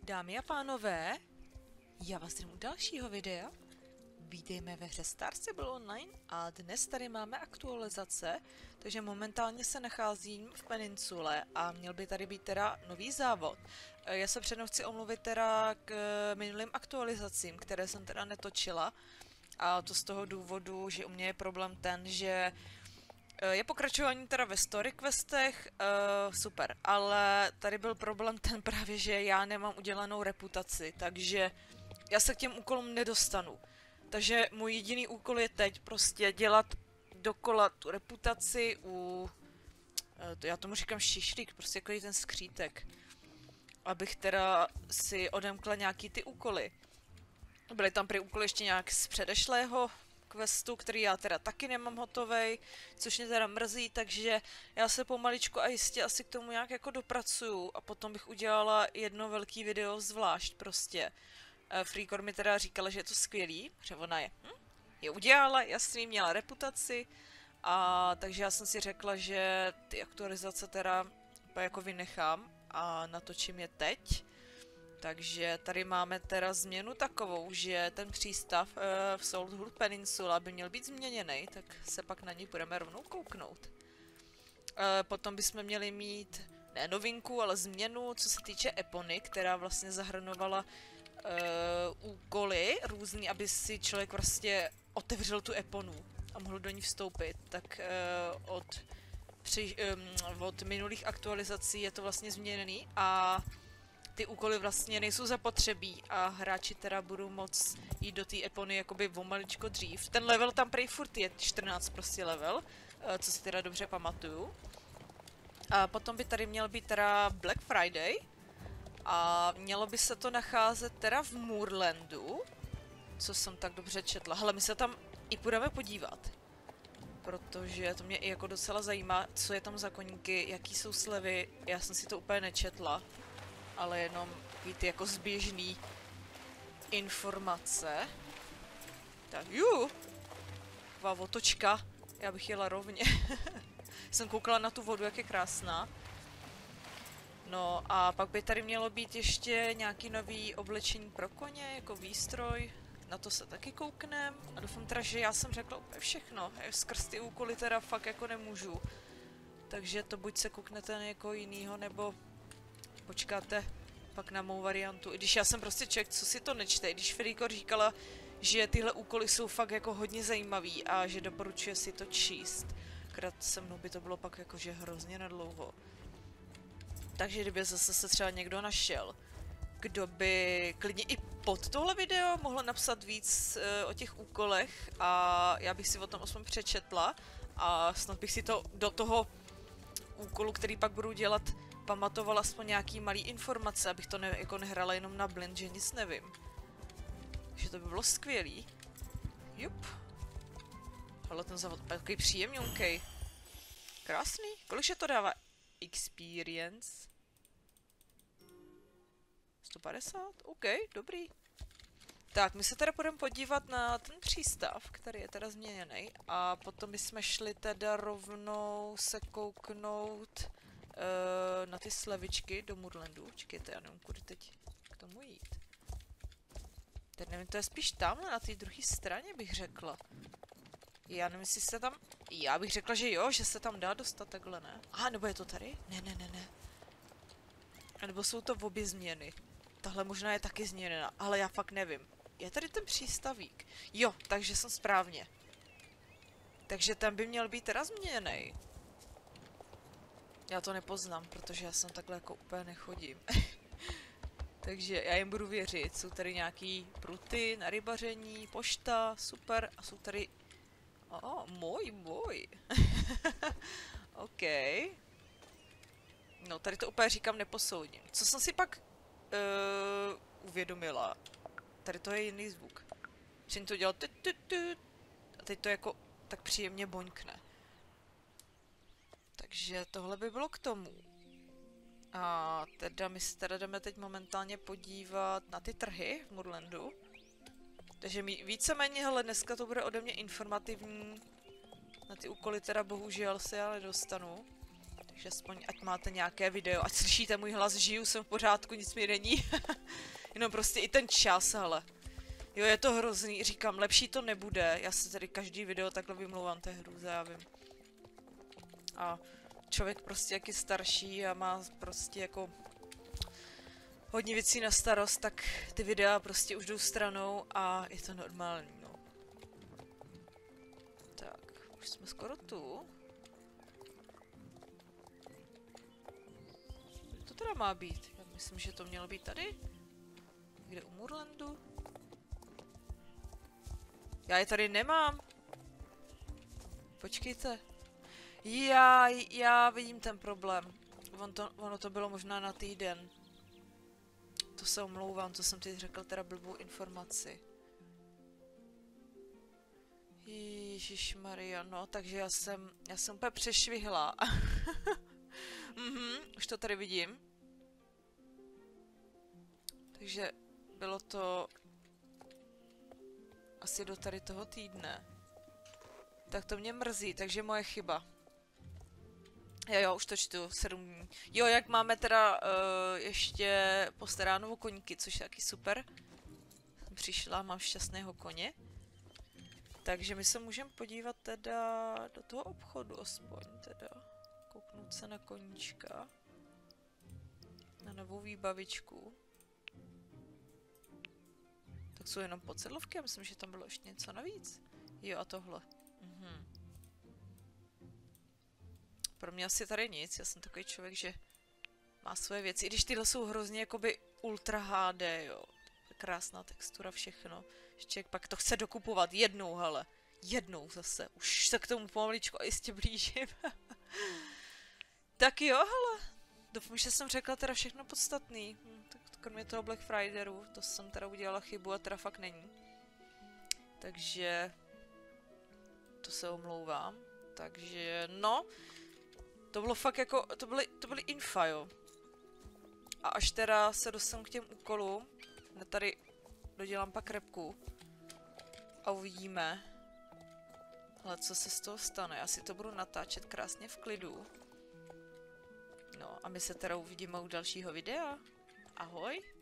Dámy a pánové, já vás zdravím u dalšího videa. Vítejme ve hře Star Stable Online a dnes tady máme aktualizace, takže momentálně se nacházím v Peninsule a měl by tady být teda nový závod. Já se předem chci omluvit teda k minulým aktualizacím, které jsem teda netočila, a to z toho důvodu, že u mě je problém ten, že je pokračování teda ve story questech, super, ale tady byl problém ten právě, že já nemám udělanou reputaci, takže já se k těm úkolům nedostanu. Takže můj jediný úkol je teď prostě dělat dokola tu reputaci u... já tomu říkám šišlík, prostě jako ten skřítek. Abych teda si odemkla nějaký ty úkoly. Byly tam prý úkoly ještě nějak z předešlého questu, který já teda taky nemám hotovej, což mě teda mrzí, takže já se pomaličku a jistě asi k tomu nějak jako dopracuju a potom bych udělala jedno velký video zvlášť prostě. Freakor mi teda říkala, že je to skvělý, že ona je udělala, jasný, měla reputaci, a takže já jsem si řekla, že ty aktualizace teda jako vynechám a natočím je teď. Takže tady máme teda změnu takovou, že ten přístav v Saltwood Peninsula by měl být změněný, tak se pak na ní budeme rovnou kouknout. Potom bychom měli mít, ne novinku, ale změnu, co se týče Epony, která vlastně zahrnovala úkoly různý, aby si člověk prostě otevřel tu Eponu a mohl do ní vstoupit. Tak od minulých aktualizací je to vlastně změněný a ty úkoly vlastně nejsou zapotřebí a hráči teda budou moct jít do té Epony jakoby o maličko dřív. Ten level tam prej furt je 14 prostě level, co si teda dobře pamatuju. A potom by tady měl být teda Black Friday a mělo by se to nacházet teda v Moorlandu, co jsem tak dobře četla. Hele, my se tam i půjdeme podívat, protože to mě i jako docela zajímá, co je tam za koníky, jaký jsou slevy, já jsem si to úplně nečetla. Ale jenom takový ty jako zběžný informace. Tak taková otočka, já bych jela rovně. Jsem koukala na tu vodu, jak je krásná. No a pak by tady mělo být ještě nějaký nový oblečení pro koně, jako výstroj. Na to se taky kouknem. A doufám teda, že já jsem řekla úplně všechno. Skrz ty úkoly teda fakt jako nemůžu. Takže to buď se kouknete na někoho jinýho, nebo počkáte pak na mou variantu. I když já jsem prostě člověk, co si to nečte. I když Freakor říkala, že tyhle úkoly jsou fakt jako hodně zajímavý a že doporučuje si to číst. Akorát se mnou by to bylo pak jakože hrozně nadlouho. Takže kdyby zase se třeba někdo našel, kdo by klidně i pod tohle video mohl napsat víc o těch úkolech a já bych si o tom aspoň přečetla a snad bych si to do toho úkolu, který pak budu dělat, pamatovala aspoň nějaký malý informace, abych to jako nehrála jenom na blind, že nic nevím. Takže to by bylo skvělý. Jup. Ale ten závod je takový příjemňonkej. Krásný. Kolikže to dává experience? 150? OK, dobrý. Tak, my se teda budeme podívat na ten přístav, který je teda změněný. A potom bychom šli teda rovnou se kouknout na ty slevičky do Moorlandu. Čekajte, já nevím, kudy teď k tomu jít. Teď nevím, to je spíš tamhle na té druhé straně, bych řekla. Já nevím, jestli se tam... Já bych řekla, že jo, že se tam dá dostat takhle, ne? Aha, nebo je to tady? Ne. A nebo jsou to obě změny. Tahle možná je taky změněna, ale já fakt nevím. Je tady ten přístavík. Jo, takže jsem správně. Takže ten by měl být teda změněný. Já to nepoznám, protože já jsem takhle jako úplně nechodím. Takže já jim budu věřit. Jsou tady nějaký pruty na rybaření, pošta, super. A jsou tady... můj boj. OK. No, tady to úplně říkám neposoudím. Co jsem si pak uvědomila. Tady to je jiný zvuk. Předtím to dělal a teď to jako tak příjemně boňkne. Takže tohle by bylo k tomu. A teda my se teda jdeme teď momentálně podívat na ty trhy v Moorlandu. Takže víceméně, hele, dneska to bude ode mě informativní. Na ty úkoly teda bohužel se já nedostanu. Takže aspoň, ať máte nějaké video, ať slyšíte můj hlas, žiju, jsem v pořádku, nic mi není. Jenom prostě i ten čas, hele. Jo, je to hrozný, říkám, lepší to nebude. Já se tady každý video takhle vymlouvám, to je hrůza, já vím. A člověk prostě jak je starší a má prostě jako hodně věcí na starost, tak ty videa prostě už jdou stranou a je to normální, no. Tak, už jsme skoro tu. Kde to teda má být? Já myslím, že to mělo být tady. Kde u Moorlandu? Já je tady nemám. Počkejte. Já vidím ten problém. Ono to bylo možná na týden. To se omlouvám, to jsem teď řekl teda blbou informaci. Ježišmarja, no, takže já jsem úplně přešvihla. Už to tady vidím. Takže bylo to asi do tady toho týdne. Tak to mě mrzí, takže moje chyba. Jo, už to čtu, 7 dní. Jo, jak máme teda ještě postaráno o koníky, což je taky super. Jsem přišla, mám šťastného koně. Takže my se můžeme podívat teda do toho obchodu aspoň teda. Kouknout se na koníčka. Na novou výbavičku. Tak jsou jenom podsedlovky, já myslím, že tam bylo ještě něco navíc. Jo, a tohle. Pro mě asi tady nic, já jsem takový člověk, že má svoje věci. I když tyhle jsou hrozně jakoby ultra HD, jo. Krásná textura, všechno. Ještě pak to chce dokupovat jednou, hele. Jednou zase. Už se k tomu pomaličku a jistě blížím. Tak jo, hele. Doufám, že jsem řekla teda všechno podstatný. Tak kromě toho Black Fridayu, to jsem teda udělala chybu a teda fakt není. Takže to se omlouvám. Takže no, to bylo fakt jako, to byly infa, jo. A až teda se dostanu k těm úkolům, tady dodělám pak repku a uvidíme, ale co se z toho stane. Já si to budu natáčet krásně v klidu. No a my se teda uvidíme u dalšího videa. Ahoj.